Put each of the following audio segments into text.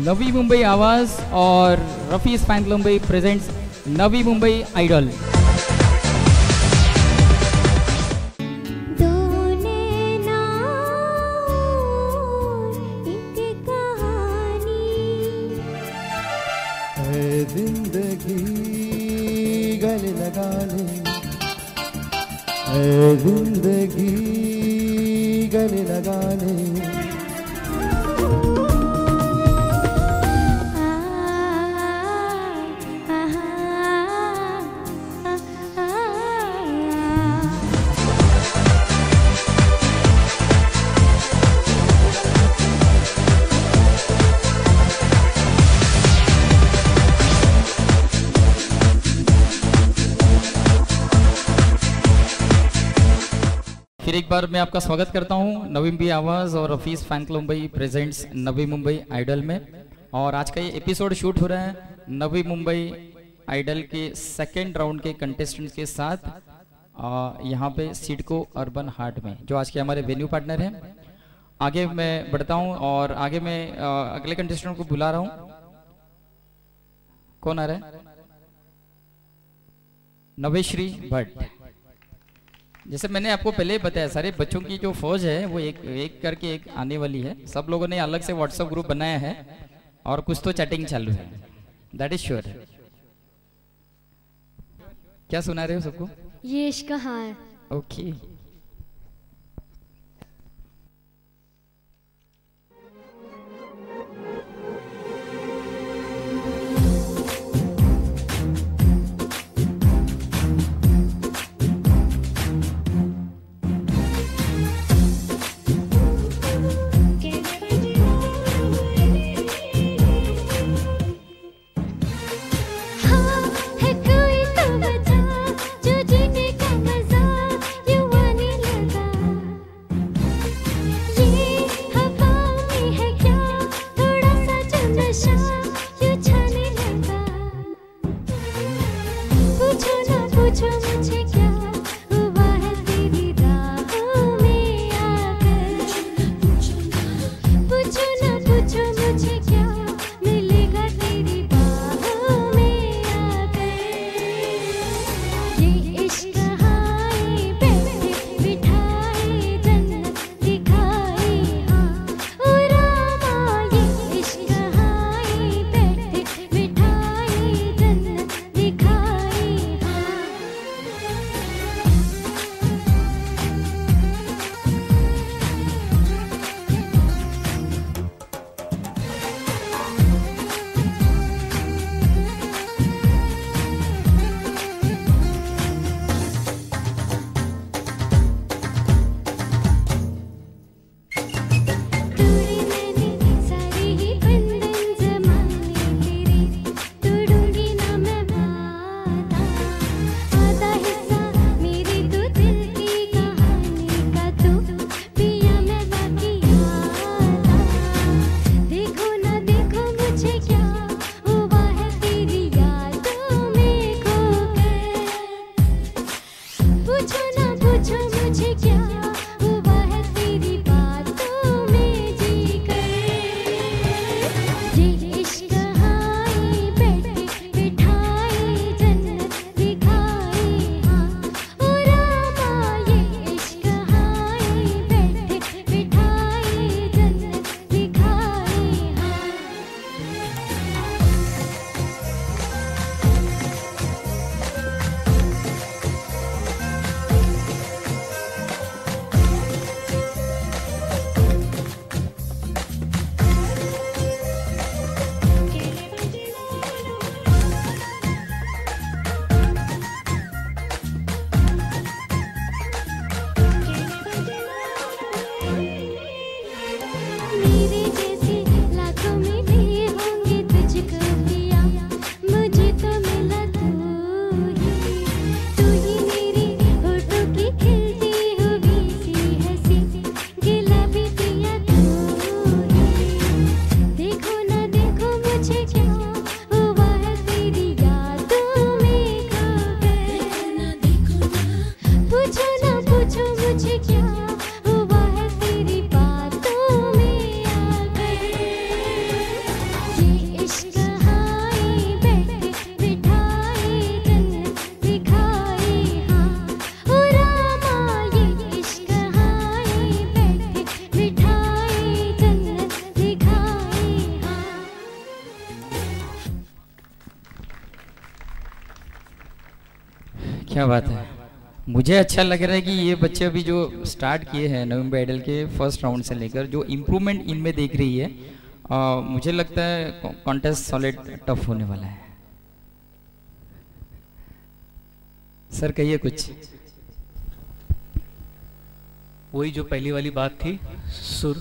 नवी मुंबई आवाज और रफीज fan Mumbai presents Navi Mumbai idol. जिंदगी गले लगा ले, जिंदगी गले लगा ले। फिर एक बार मैं आपका स्वागत करता हूं नवी मुंबई आवाज़ और रफीज fan club Mumbai presents Navi Mumbai idol में। और आज का ये एपिसोड शूट हो रहा है नवी मुंबई आइडल के सेकेंड राउंड के कंटेस्टेंट्स के साथ यहां पे सिडको अर्बन हार्ट में, जो आज के हमारे वेन्यू पार्टनर हैं। आगे मैं बढ़ता हूं और आगे मैं अगले कंटेस्टेंट को बुला रहा हूं। कौन आ रहा है? नवेश्री भट्ट। जैसे मैंने आपको पहले बताया, सारे बच्चों की जो फौज है वो एक एक करके एक आने वाली है। सब लोगों ने अलग से व्हाट्सएप ग्रुप बनाया है और कुछ तो चैटिंग चालू है, दैट इज श्योर। क्या सुना रहे हो सबको? ये इश्क कहाँ है? ओके क्या बात है। मुझे अच्छा लग रहा है कि ये बच्चे अभी जो स्टार्ट किए हैं नवी मुंबई आइडल के फर्स्ट राउंड से लेकर जो इम्प्रूवमेंट इनमें देख रही है, मुझे लगता है कॉन्टेस्ट सॉलिड टफ होने वाला है। सर कहिए कुछ। वही जो पहली वाली बात थी, सुर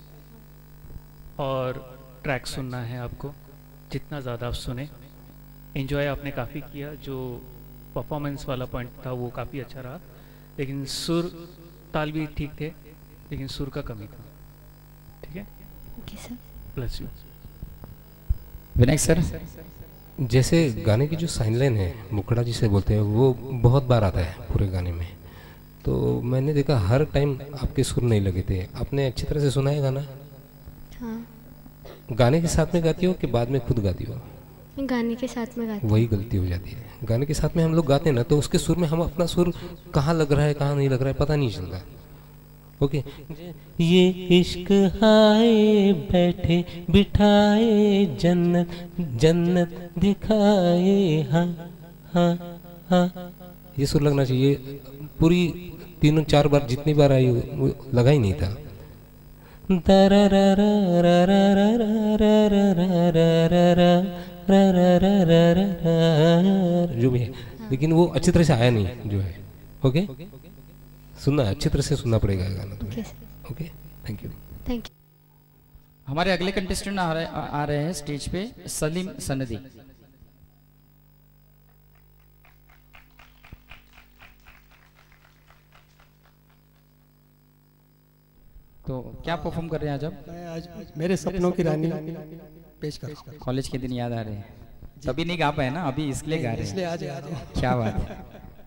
और ट्रैक सुनना है आपको, जितना ज़्यादा आप सुने। एंजॉय आपने काफ़ी किया, जो परफॉर्मेंस वाला पॉइंट था वो काफ़ी अच्छा रहा, लेकिन सुर ताल भी ठीक थे, लेकिन सुर का कमी था। ठीक है, okay sir. Bless you. Vinayak sir, जैसे गाने की जो साइन लाइन है मुखड़ा जिसे बोलते हैं वो बहुत बार आता है पूरे गाने में, तो मैंने देखा हर टाइम आपके सुर नहीं लगे थे। आपने अच्छी तरह से सुना है गाना? हाँ, गाने के साथ में गाती हो कि बाद में खुद गाती हो? गाने के साथ में गाती हूँ। वही गलती हो जाती है, गाने के साथ में हम लोग गाते हैं ना तो उसके सुर में हम अपना सुर कहाँ लग रहा है कहाँ नहीं लग रहा है पता नहीं चलता। ओके, ये इश्क आए बैठे बिठाए जन्नत जन्नत दिखाए, हाँ हाँ हाँ, ये सुर लगना चाहिए। पूरी 3-4 बार जितनी बार आई वो लगा ही नहीं था। जो भी है, लेकिन वो अच्छी तरह से आया नहीं जो है। ओके, सुनना अच्छी तरह से सुनना पड़ेगा गाना तुम्हें। Okay, thank you. Thank you. हमारे अगले कंटेस्टेंट आ रहे हैं स्टेज पे, सलीम सनदी। तो क्या परफॉर्म कर रहे हैं आज आप? मैं आज मेरे सपनों की रानी पेश कर। कॉलेज के दिन याद आ रहे हैं, तभी नहीं गा पाए ना, अभी इसलिए गा रहे इसलिए हैं। आज क्या बात है।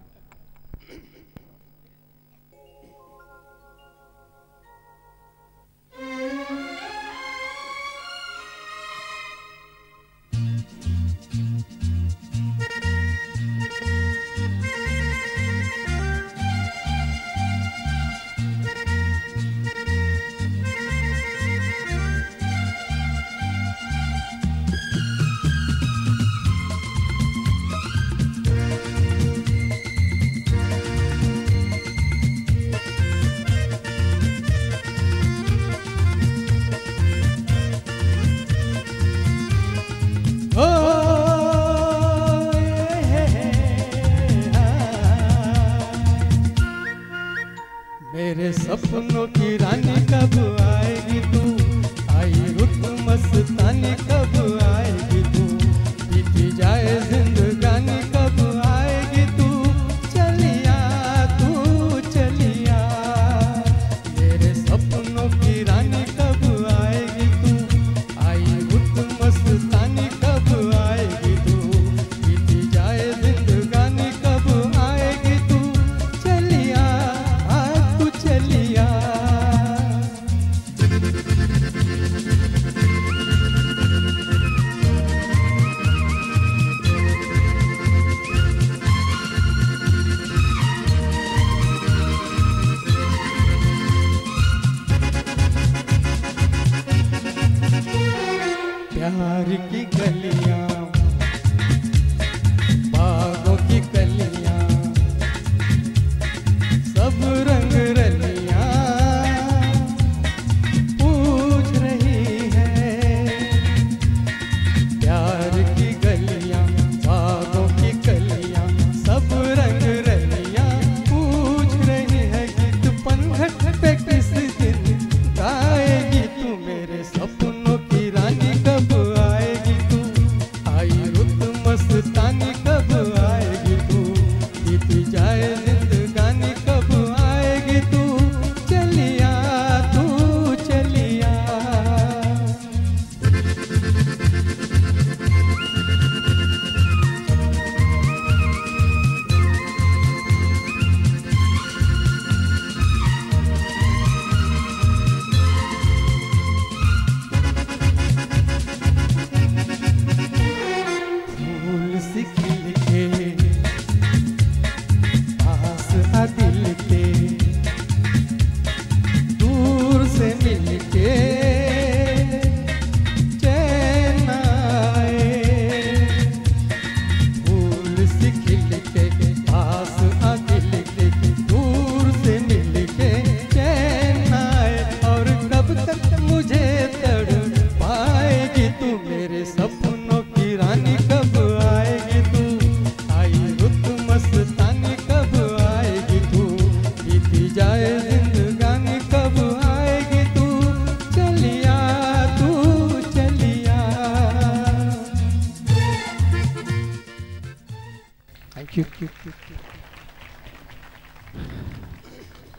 मेरे सपनों की रानी कब आएगी तू, आई रुत मस्तानी कब आएगी तू, बीती जाए जिंदगानी कब आएगी तू, चलिया तू चलिया। मेरे सपनों की रानी कब आएगी तू, आई रुत मस्तानी कब आएगी तू, बीती जाए जिंदगानी कब आएगी तू, चलिया तू चलिया।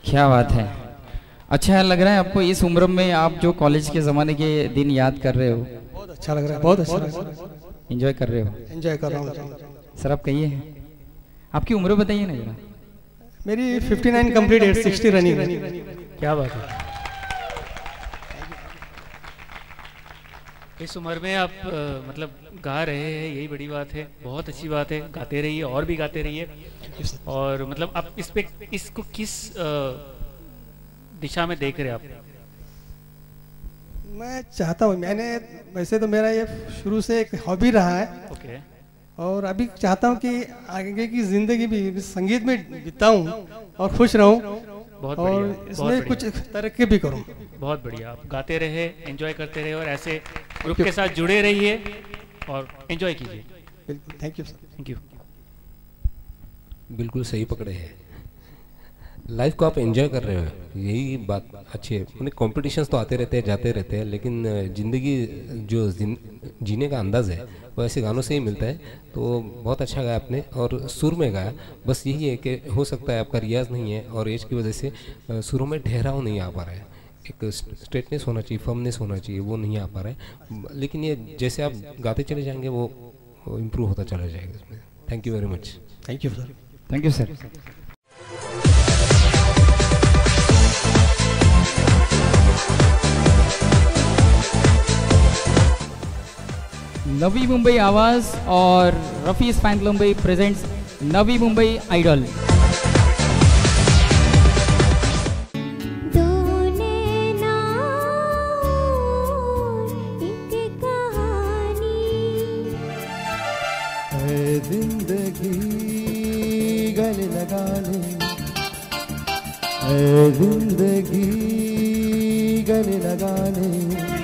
क्या बात है। अच्छा लग रहा है आपको इस उम्र में, आप जो कॉलेज के ज़माने के दिन याद कर रहे हो? बहुत अच्छा लग रहा है, बहुत अच्छा लग रहा है। एंजॉय कर रहे हो? एंजॉय कर रहा हूँ सर आप कहिए, आपकी उम्र बताइए ना जरा। मेरी 59 कंप्लीट, 60 रनिंग। क्या बात है। इस उम्र में आप मतलब गा रहे हैं, यही बड़ी बात है, बहुत अच्छी बात है। गाते रहिए और भी गाते रहिए। और मतलब आप इसको किस दिशा में देख रहे हैं आप? मैं चाहता हूँ, मैंने वैसे तो मेरा ये शुरू से एक हॉबी रहा है। ओके। और अभी चाहता हूँ कि आगे की जिंदगी भी संगीत में बिताऊं और खुश रहूं। बहुत और बढ़िया, इसमें कुछ तरक्की भी करूं। बहुत बढ़िया। आप गाते रहे, एंजॉय करते रहे और ऐसे ग्रुप के साथ जुड़े रहिए और एंजॉय कीजिए। बिल्कुल, thank you sir. Thank you. बिल्कुल सही पकड़े हैं। लाइफ को आप एंजॉय कर रहे हो, यही बात अच्छी है। उन्हें कॉम्पिटिशन्स तो आते रहते हैं, जाते रहते हैं, लेकिन ज़िंदगी जो जीने का अंदाज़ है वो ऐसे गानों से ही मिलता है। तो बहुत अच्छा गाया आपने और सुर में गाया। बस यही है कि हो सकता है आपका रियाज नहीं है और एज की वजह से सुरों में ठहराव नहीं आ पा रहा है। एक स्ट्रेटनेस होना चाहिए, फर्मनेस होना चाहिए, वो नहीं आ पा रहा है। लेकिन ये जैसे आप गाते चले जाएंगे वो इम्प्रूव होता चला जाएगा इसमें। Thank you very much. Thank you sir. Thank you sir. Navi Mumbai Awaaz और रफीज fan club Mumbai presents Navi Mumbai idol. जिंदगी गले लगा ले, जिंदगी गले लगा ले।